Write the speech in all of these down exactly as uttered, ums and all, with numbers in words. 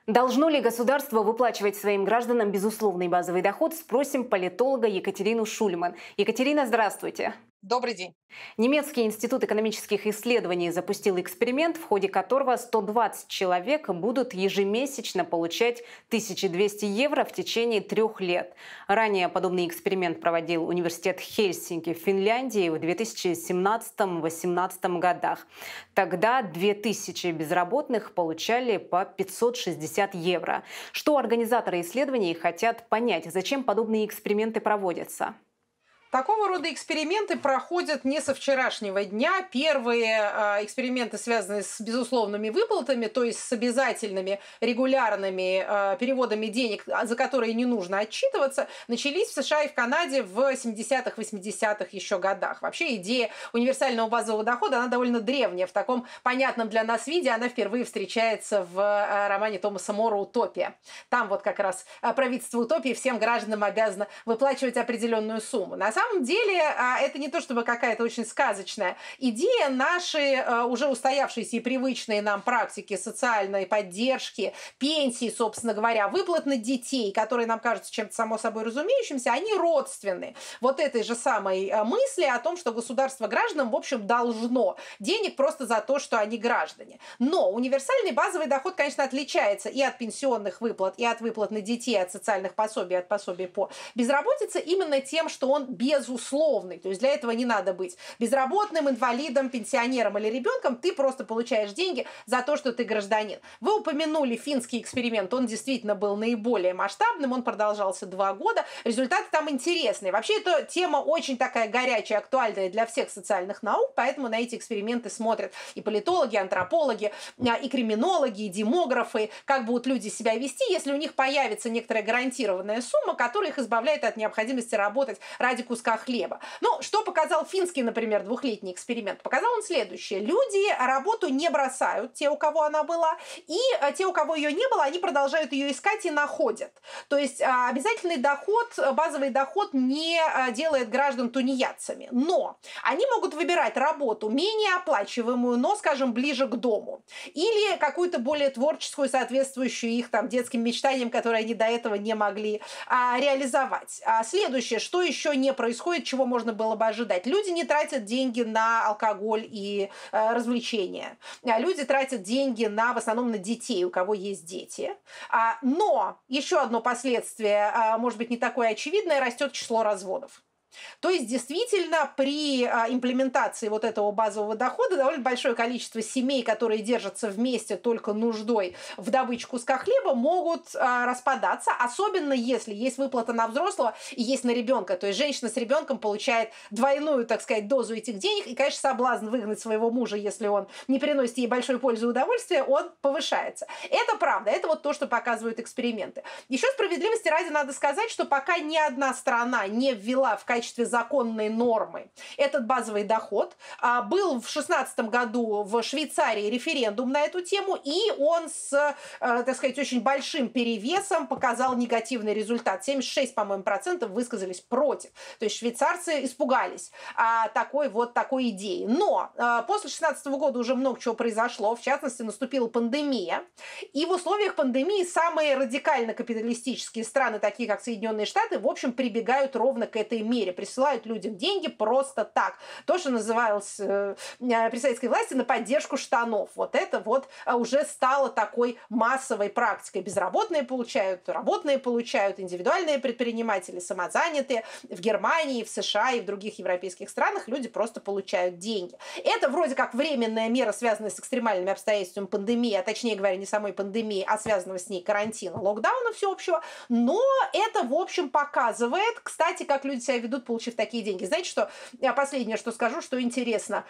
Должно ли государство выплачивать своим гражданам безусловный базовый доход? Спросим политолога Екатерину Шульман. Екатерина, здравствуйте. Добрый день. Немецкий институт экономических исследований запустил эксперимент, в ходе которого сто двадцать человек будут ежемесячно получать тысячу двести евро в течение трех лет. Ранее подобный эксперимент проводил университет Хельсинки в Финляндии в две тысячи семнадцатом — две тысячи восемнадцатом годах. Тогда две тысячи безработных получали по пятьсот шестьдесят евро. Что организаторы исследований хотят понять, зачем подобные эксперименты проводятся? Такого рода эксперименты проходят не со вчерашнего дня. Первые э, эксперименты, связанные с безусловными выплатами, то есть с обязательными регулярными э, переводами денег, за которые не нужно отчитываться, начались в США и в Канаде в семидесятых — восьмидесятых еще годах. Вообще идея универсального базового дохода, она довольно древняя. В таком понятном для нас виде она впервые встречается в э, романе Томаса Мора «Утопия». Там вот как раз правительство утопии всем гражданам обязано выплачивать определенную сумму. На самом На самом деле это не то чтобы какая-то очень сказочная идея. Наши уже устоявшиеся и привычные нам практики социальной поддержки, пенсии, собственно говоря, выплат на детей, которые нам кажутся чем-то само собой разумеющимся, они родственны вот этой же самой мысли о том, что государство гражданам, в общем, должно денег просто за то, что они граждане. Но универсальный базовый доход, конечно, отличается и от пенсионных выплат, и от выплат на детей, от социальных пособий, от пособий по безработице именно тем, что он без безусловный. То есть для этого не надо быть безработным, инвалидом, пенсионером или ребенком. Ты просто получаешь деньги за то, что ты гражданин. Вы упомянули финский эксперимент. Он действительно был наиболее масштабным. Он продолжался два года. Результаты там интересные. Вообще, эта тема очень такая горячая, актуальная для всех социальных наук. Поэтому на эти эксперименты смотрят и политологи, и антропологи, и криминологи, и демографы. Как будут люди себя вести, если у них появится некоторая гарантированная сумма, которая их избавляет от необходимости работать ради куска хлеба. Ну, что показал финский, например, двухлетний эксперимент? Показал он следующее. Люди работу не бросают, те, у кого она была, и те, у кого ее не было, они продолжают ее искать и находят. То есть обязательный доход, базовый доход не делает граждан тунеядцами. Но они могут выбирать работу менее оплачиваемую, но, скажем, ближе к дому. Или какую-то более творческую, соответствующую их там детским мечтаниям, которые они до этого не могли а, реализовать. А следующее, что еще не происходит, происходит, чего можно было бы ожидать. Люди не тратят деньги на алкоголь и э, развлечения. Люди тратят деньги на, в основном на детей, у кого есть дети. А, но еще одно последствие, а, может быть, не такое очевидное, растет число разводов. То есть, действительно, при а, имплементации вот этого базового дохода довольно большое количество семей, которые держатся вместе только нуждой в добыче куска хлеба, могут а, распадаться, особенно если есть выплата на взрослого и есть на ребенка. То есть, женщина с ребенком получает двойную, так сказать, дозу этих денег, и, конечно, соблазн выгнать своего мужа, если он не приносит ей большой пользы и удовольствия, он повышается. Это правда, это вот то, что показывают эксперименты. Еще справедливости ради надо сказать, что пока ни одна страна не ввела в качестве в качестве законной нормы этот базовый доход. А, был в шестнадцатом году в Швейцарии референдум на эту тему, и он с, э, так сказать, очень большим перевесом показал негативный результат. семьдесят шесть, по-моему, процентов высказались против. То есть швейцарцы испугались а, такой вот такой идеи. Но а, после шестнадцатого года уже много чего произошло. В частности, наступила пандемия. И в условиях пандемии самые радикально капиталистические страны, такие как Соединенные Штаты, в общем, прибегают ровно к этой мере. Присылают людям деньги просто так. То, что называлось э, при советской власти на поддержку штанов. Вот это вот уже стало такой массовой практикой. Безработные получают, работные получают, индивидуальные предприниматели, самозанятые. В Германии, в США и в других европейских странах люди просто получают деньги. Это вроде как временная мера, связанная с экстремальными обстоятельствами пандемии, а точнее говоря, не самой пандемии, а связанного с ней карантина, локдауна всеобщего. Но это, в общем, показывает, кстати, как люди себя ведут, получив такие деньги. Знаете, что я последнее, что скажу, что интересно.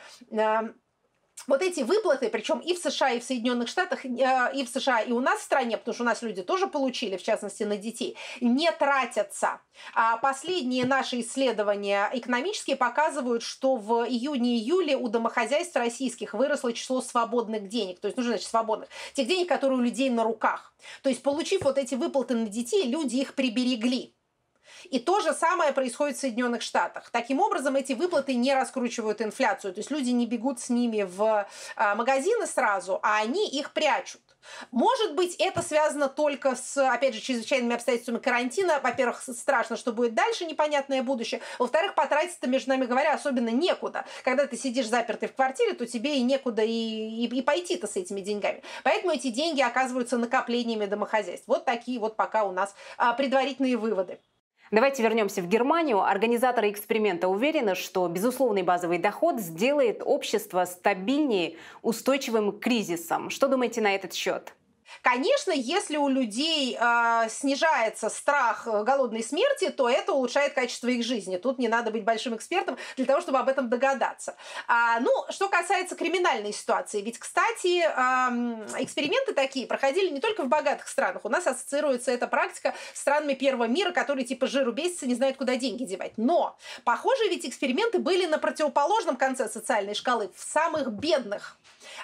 Вот эти выплаты, причем и в США, и в Соединенных Штатах, и в США, и у нас в стране, потому что у нас люди тоже получили, в частности, на детей, не тратятся. А последние наши исследования экономические показывают, что в июне-июле у домохозяйств российских выросло число свободных денег. То есть, ну, значит, свободных. Тех денег, которые у людей на руках. То есть, получив вот эти выплаты на детей, люди их приберегли. И то же самое происходит в Соединенных Штатах. Таким образом, эти выплаты не раскручивают инфляцию. То есть люди не бегут с ними в магазины сразу, а они их прячут. Может быть, это связано только с, опять же, чрезвычайными обстоятельствами карантина. Во-первых, страшно, что будет дальше, непонятное будущее. Во-вторых, потратить-то, между нами говоря, особенно некуда. Когда ты сидишь запертый в квартире, то тебе и некуда и, и, и пойти-то с этими деньгами. Поэтому эти деньги оказываются накоплениями домохозяйств. Вот такие вот пока у нас а, предварительные выводы. Давайте вернемся в Германию. Организаторы эксперимента уверены, что безусловный базовый доход сделает общество стабильнее, устойчивым к кризисам. Что думаете на этот счет? Конечно, если у людей э, снижается страх голодной смерти, то это улучшает качество их жизни. Тут не надо быть большим экспертом для того, чтобы об этом догадаться. А, ну, что касается криминальной ситуации, ведь, кстати, э, эксперименты такие проходили не только в богатых странах. У нас ассоциируется эта практика с странами первого мира, которые типа жиру бесятся, не знают, куда деньги девать. Но, похоже, ведь эксперименты были на противоположном конце социальной шкалы, в самых бедных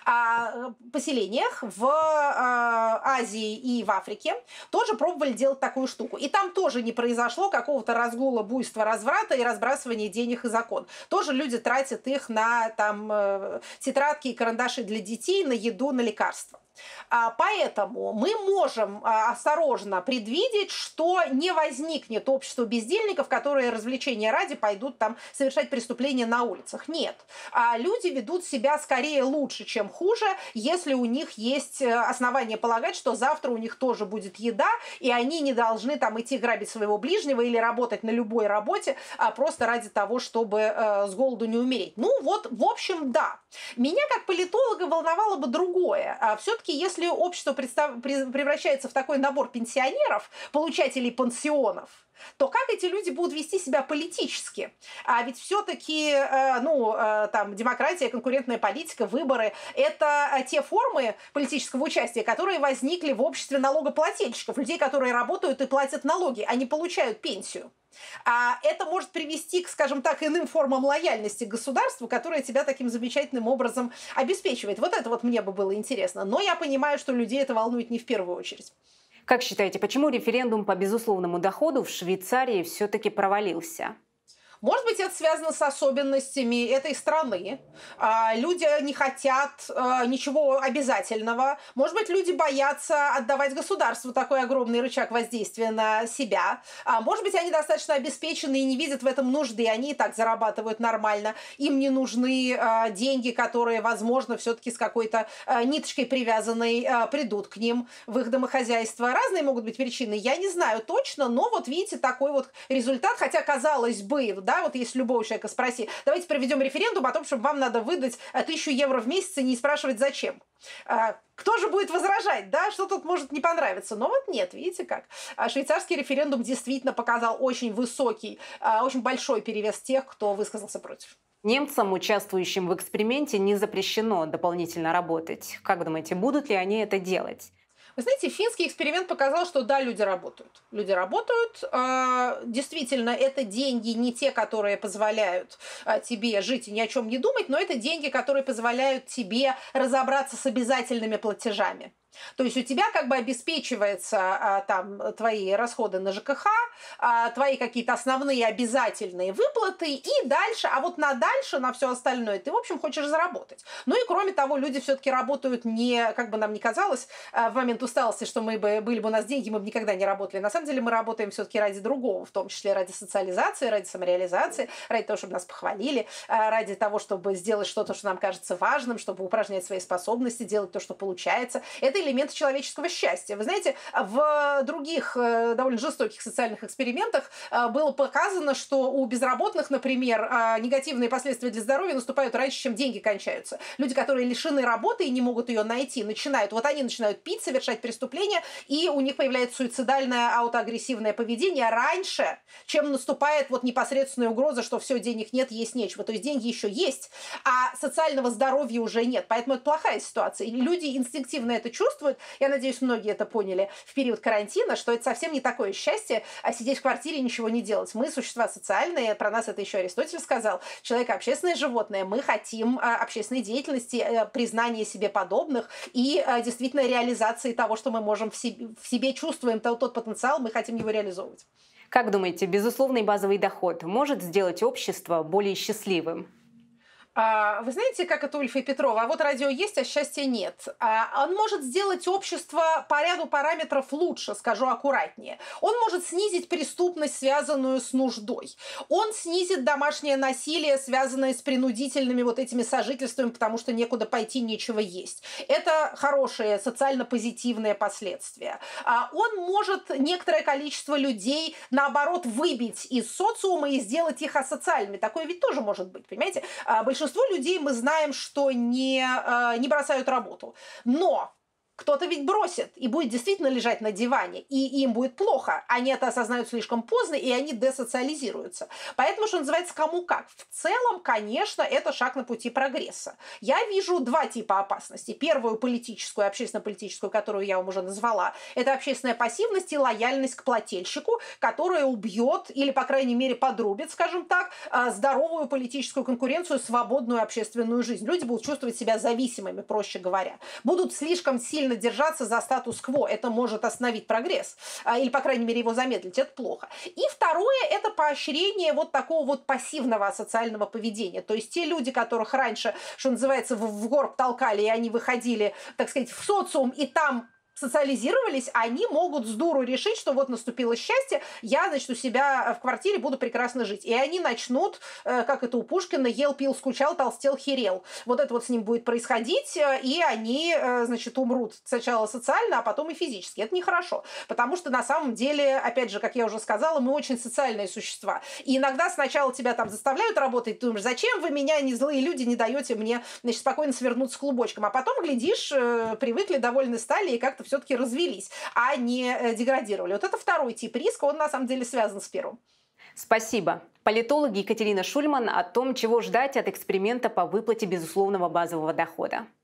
поселениях в Азии и в Африке тоже пробовали делать такую штуку. И там тоже не произошло какого-то разгула, буйства, разврата и разбрасывания денег из окон. Тоже люди тратят их на там, тетрадки и карандаши для детей, на еду, на лекарства. Поэтому мы можем осторожно предвидеть, что не возникнет общество бездельников, которые развлечения ради пойдут там совершать преступления на улицах. Нет. Люди ведут себя скорее лучше, чем хуже, если у них есть основания полагать, что завтра у них тоже будет еда, и они не должны там идти грабить своего ближнего или работать на любой работе, а просто ради того, чтобы с голоду не умереть. Ну вот, в общем, да. Меня как политолога волновало бы другое. Все-таки если общество представ... превращается в такой набор пенсионеров, получателей пансионов, то как эти люди будут вести себя политически? А ведь все-таки, ну, там, демократия, конкурентная политика, выборы – это те формы политического участия, которые возникли в обществе налогоплательщиков, людей, которые работают и платят налоги, они получают пенсию. А это может привести к, скажем так, иным формам лояльности к государству, которое тебя таким замечательным образом обеспечивает. Вот это вот мне бы было интересно. Но я понимаю, что людей это волнует не в первую очередь. Как считаете, почему референдум по безусловному доходу в Швейцарии все-таки провалился? Может быть, это связано с особенностями этой страны. Люди не хотят ничего обязательного. Может быть, люди боятся отдавать государству такой огромный рычаг воздействия на себя. Может быть, они достаточно обеспечены и не видят в этом нужды. Они и так зарабатывают нормально. Им не нужны деньги, которые, возможно, все-таки с какой-то ниточкой привязанной придут к ним в их домохозяйство. Разные могут быть причины. Я не знаю точно, но вот видите, такой вот результат. Хотя, казалось бы, да, вот если любого человека спроси, давайте проведем референдум о том, что вам надо выдать тысячу евро в месяц и не спрашивать зачем. Кто же будет возражать, да, что тут может не понравиться? Но вот нет, видите как. Швейцарский референдум действительно показал очень высокий, очень большой перевес тех, кто высказался против. Немцам, участвующим в эксперименте, не запрещено дополнительно работать. Как думаете, будут ли они это делать? Вы знаете, финский эксперимент показал, что да, люди работают. Люди работают. Действительно, это деньги не те, которые позволяют тебе жить и ни о чем не думать, но это деньги, которые позволяют тебе разобраться с обязательными платежами. То есть у тебя как бы обеспечиваются а, там твои расходы на ЖКХ, а, твои какие-то основные обязательные выплаты и дальше, а вот на дальше, на все остальное ты, в общем, хочешь заработать. Ну и кроме того, люди все-таки работают не, как бы нам ни казалось, а, в момент усталости, что мы бы, были бы у нас деньги, мы бы никогда не работали. На самом деле мы работаем все-таки ради другого, в том числе ради социализации, ради самореализации, ради того, чтобы нас похвалили, а, ради того, чтобы сделать что-то, что нам кажется важным, чтобы упражнять свои способности, делать то, что получается. Это элементы человеческого счастья. Вы знаете, в других довольно жестоких социальных экспериментах было показано, что у безработных, например, негативные последствия для здоровья наступают раньше, чем деньги кончаются. Люди, которые лишены работы и не могут ее найти, начинают, вот они начинают пить, совершать преступления, и у них появляется суицидальное аутоагрессивное поведение раньше, чем наступает вот непосредственная угроза, что все, денег нет, есть нечего. То есть деньги еще есть, а социального здоровья уже нет. Поэтому это плохая ситуация. И люди инстинктивно это чувствуют. Я надеюсь, многие это поняли в период карантина, что это совсем не такое счастье, а сидеть в квартире и ничего не делать. Мы существа социальные, про нас это еще Аристотель сказал. Человек – общественное животное. Мы хотим общественной деятельности, признания себе подобных и действительно реализации того, что мы можем в себе, в себе чувствуем, тот потенциал, мы хотим его реализовывать. Как думаете, безусловный базовый доход может сделать общество более счастливым? А, Вы знаете, как это у Ильфа и Петрова? А вот радио есть, а счастья нет. А, Он может сделать общество по ряду параметров лучше, скажу аккуратнее. Он может снизить преступность, связанную с нуждой. Он снизит домашнее насилие, связанное с принудительными вот этими сожительствами, потому что некуда пойти, нечего есть. Это хорошие, социально позитивные последствия. А, Он может некоторое количество людей, наоборот, выбить из социума и сделать их асоциальными. Такое ведь тоже может быть, понимаете? А, Большинство людей мы знаем, что не, э, не бросают работу. Но кто-то ведь бросит и будет действительно лежать на диване, и им будет плохо. Они это осознают слишком поздно, и они десоциализируются. Поэтому, что называется, кому как. В целом, конечно, это шаг на пути прогресса. Я вижу два типа опасности. Первую политическую, общественно-политическую, которую я вам уже назвала, это общественная пассивность и лояльность к плательщику, которая убьет или, по крайней мере, подрубит, скажем так, здоровую политическую конкуренцию, свободную общественную жизнь. Люди будут чувствовать себя зависимыми, проще говоря. Будут слишком сильно держаться за статус-кво. Это может остановить прогресс. Или, по крайней мере, его замедлить. Это плохо. И второе – это поощрение вот такого вот пассивного социального поведения. То есть те люди, которых раньше, что называется, в горб толкали, и они выходили, так сказать, в социум, и там социализировались, они могут с дуру решить, что вот наступило счастье, я, значит, у себя в квартире буду прекрасно жить. И они начнут, как это у Пушкина, ел, пил, скучал, толстел, херел. Вот это вот с ним будет происходить, и они, значит, умрут сначала социально, а потом и физически. Это нехорошо, потому что на самом деле, опять же, как я уже сказала, мы очень социальные существа. И иногда сначала тебя там заставляют работать, ты думаешь, зачем вы меня, не злые люди, не даете мне, значит, спокойно свернуться клубочком. А потом, глядишь, привыкли, довольны стали и как-то все-таки развелись, а не деградировали. Вот это второй тип риска, он на самом деле связан с первым. Спасибо. Политолог Екатерина Шульман о том, чего ждать от эксперимента по выплате безусловного базового дохода.